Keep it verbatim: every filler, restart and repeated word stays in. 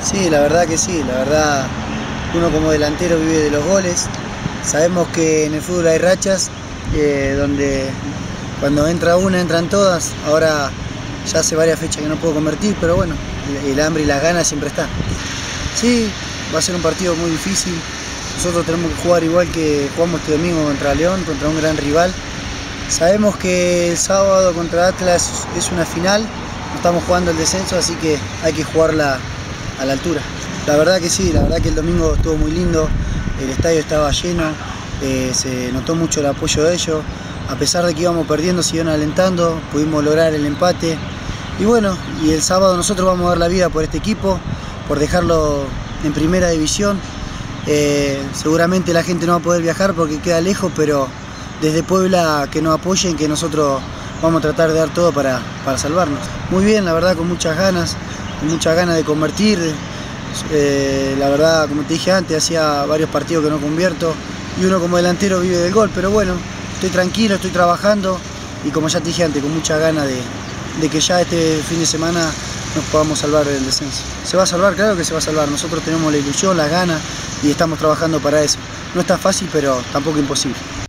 Sí, la verdad que sí, la verdad uno como delantero vive de los goles. Sabemos que en el fútbol hay rachas, eh, donde cuando entra una entran todas. Ahora ya hace varias fechas que no puedo convertir, pero bueno, el, el hambre y las ganas siempre están. Sí, va a ser un partido muy difícil. Nosotros tenemos que jugar igual que jugamos este domingo contra León, contra un gran rival. Sabemos que el sábado contra Atlas es una final, no estamos jugando el descenso, así que hay que jugarla a la altura. La verdad que sí, la verdad que el domingo estuvo muy lindo, el estadio estaba lleno, eh, se notó mucho el apoyo de ellos. A pesar de que íbamos perdiendo, siguieron alentando, pudimos lograr el empate. Y bueno, y el sábado nosotros vamos a dar la vida por este equipo, por dejarlo en primera división. Eh, seguramente la gente no va a poder viajar porque queda lejos, pero desde Puebla que nos apoyen, que nosotros vamos a tratar de dar todo para, para salvarnos. Muy bien, la verdad, con muchas ganas, con muchas ganas de convertir. Eh, la verdad, como te dije antes, hacía varios partidos que no convierto y uno como delantero vive del gol, pero bueno, estoy tranquilo, estoy trabajando y como ya te dije antes, con muchas ganas de, de que ya este fin de semana nos podamos salvar del descenso. ¿Se va a salvar? Claro que se va a salvar. Nosotros tenemos la ilusión, las ganas y estamos trabajando para eso. No está fácil, pero tampoco imposible.